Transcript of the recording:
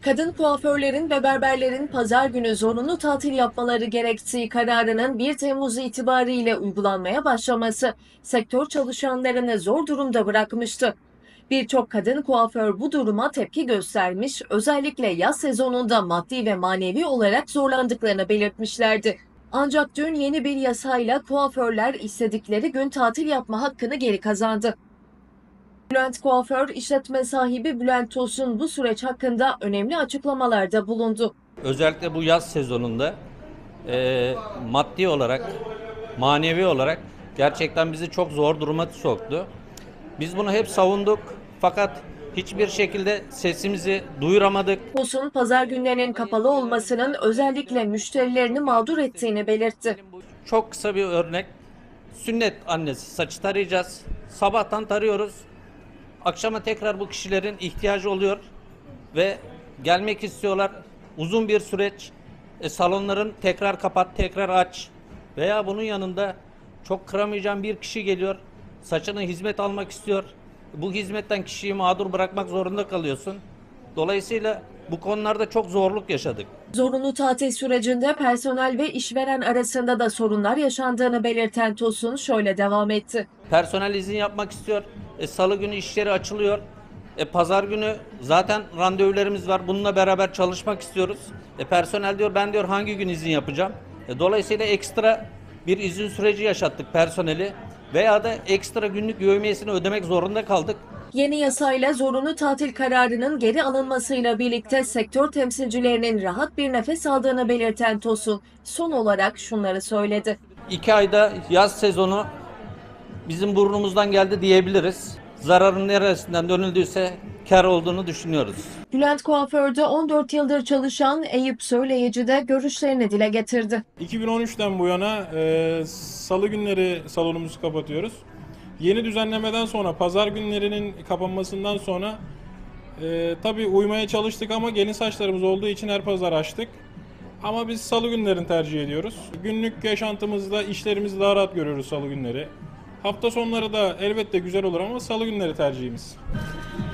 Kadın kuaförlerin ve berberlerin pazar günü zorunlu tatil yapmaları gerektiği kararının 1 Temmuz itibariyle uygulanmaya başlaması sektör çalışanlarını zor durumda bırakmıştı. Birçok kadın kuaför bu duruma tepki göstermiş, özellikle yaz sezonunda maddi ve manevi olarak zorlandıklarını belirtmişlerdi. Ancak dün yeni bir yasayla kuaförler istedikleri gün tatil yapma hakkını geri kazandı. Bülent Kuaför işletme sahibi Bülent Tosun bu süreç hakkında önemli açıklamalarda bulundu. Özellikle bu yaz sezonunda maddi olarak, manevi olarak gerçekten bizi çok zor duruma soktu. Biz bunu hep savunduk fakat hiçbir şekilde sesimizi duyuramadık. Tosun pazar günlerinin kapalı olmasının özellikle müşterilerini mağdur ettiğini belirtti. Çok kısa bir örnek. Sünnet annesi saçı tarayacağız. Sabahtan tarıyoruz. Akşama tekrar bu kişilerin ihtiyacı oluyor ve gelmek istiyorlar. Uzun bir süreç. Salonların tekrar kapat, tekrar aç. Veya bunun yanında çok kıramayacağım bir kişi geliyor. Saçına hizmet almak istiyor. Bu hizmetten kişiyi mağdur bırakmak zorunda kalıyorsun. Dolayısıyla bu konularda çok zorluk yaşadık. Zorunlu tatil sürecinde personel ve işveren arasında da sorunlar yaşandığını belirten Tosun şöyle devam etti. Personel izin yapmak istiyor. Salı günü iş yeri açılıyor. Pazar günü zaten randevularımız var. Bununla beraber çalışmak istiyoruz. Personel diyor ben diyor hangi gün izin yapacağım? Dolayısıyla ekstra bir izin süreci yaşattık personeli veya da ekstra günlük yevmiyesini ödemek zorunda kaldık. Yeni yasayla zorunlu tatil kararının geri alınmasıyla birlikte sektör temsilcilerinin rahat bir nefes aldığını belirten Tosun son olarak şunları söyledi. 2 ayda yaz sezonu bizim burnumuzdan geldi diyebiliriz. Zararın neresinden dönüldüyse kar olduğunu düşünüyoruz. Bülent Kuaför'de 14 yıldır çalışan Eyüp Söyleyici de görüşlerini dile getirdi. 2013'ten bu yana salı günleri salonumuzu kapatıyoruz. Yeni düzenlemeden sonra pazar günlerinin kapanmasından sonra tabii uymaya çalıştık ama gelin saçlarımız olduğu için her pazar açtık. Ama biz salı günlerini tercih ediyoruz. Günlük yaşantımızda işlerimizi daha rahat görüyoruz salı günleri. Hafta sonları da elbette güzel olur ama salı günleri tercihimiz.